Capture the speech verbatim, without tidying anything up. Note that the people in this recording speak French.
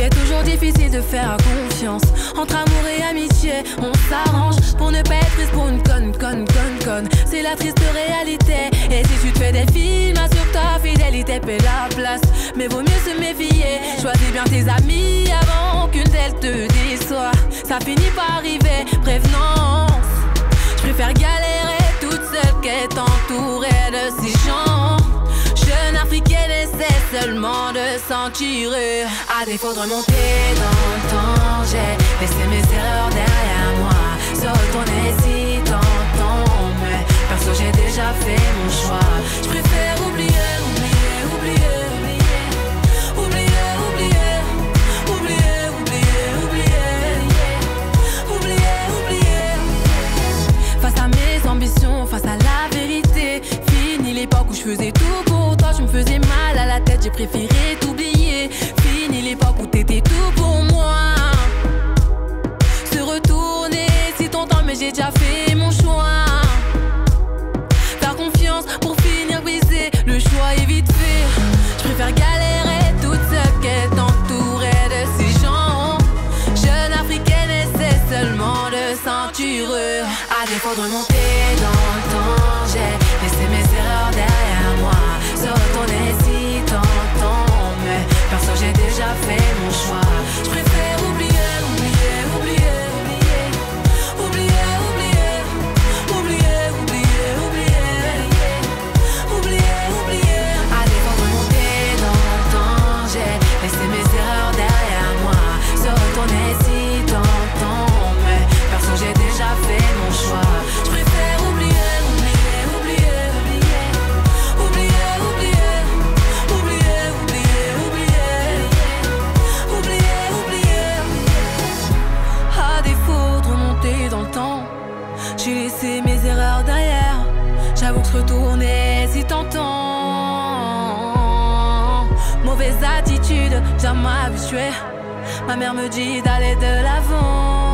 C'est toujours difficile de faire confiance. Entre amour et amitié, on s'arrange pour ne pas être prise pour une conne, conne, conne, conne. C'est la triste réalité. Et si tu te fais des films, assure-toi, fidélité paie la place. Mais vaut mieux se méfier. Choisis bien tes amis avant qu'une d'elles te déçoit. Ça finit par arriver, prévenance. Je préfère galérer toute seule qu'être entourée de ces gens. Jeune africaine essaie seulement de s'en tirer. À défaut de remonter dans le temps, j'ai laissé mes erreurs derrière moi. Se retourner si t'entends, mais perso j'ai déjà fait mon choix. Je préfère oublier, oublier, oublier, oublier, oublier, oublier, oublier, oublier, oublier, oublier. Face à mes ambitions, face à la vérité, fini l'époque où je faisais tout pour toi. Je me faisais mal à la tête, j'ai préféré t'oublier. Fini l'époque où t'étais tout pour moi. Se retourner si t'entends, mais j'ai déjà fait mon choix. Faire confiance pour finir brisé, le choix est vite fait. Je préfère galérer toute seule qu'être entourée de ces gens. Jeune africaine essaie seulement de ceinturer. À défaut de remonter dans le temps, j'ai laissé mes erreurs derrière moi. Se retourner si t'entends, mais perso j'ai déjà fait mon choix. Je préfère oublier, oublier, oublier, oublier, oublier, oublier, oublier, oublier, oublier, oublier. À défaut de remonter dans le temps, j'ai laissé mes erreurs derrière moi. Se retourner si t'entends, mais perso j'ai déjà fait mon choix. Je préfère oublier, oublier, oublier, oublier, oublier, oublier, oublier, oublier, oublier, oublier. À défaut de remonter dans le temps, j'ai laissé mes erreurs derrière. J'avoue que se retourner si t'entends. Mauvaise attitude, jamais habituée. Ma mère me dit d'aller de l'avant.